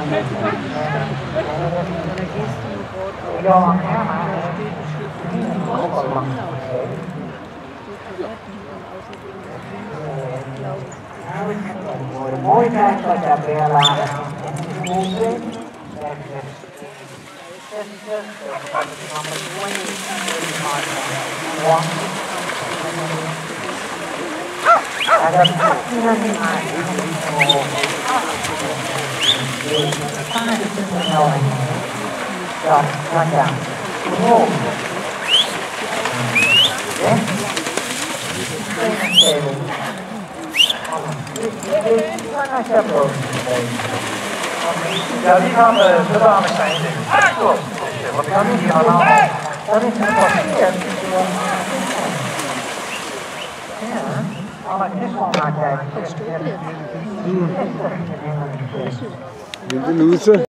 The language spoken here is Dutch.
do ook al lang. Voor de mooiheid dat je weer later Ja, die gaan de dames zijn. Ah, klopt. Want ik kan niet allemaal. Dat is een passeerd. Ja, alle christenmaatheid. De loser.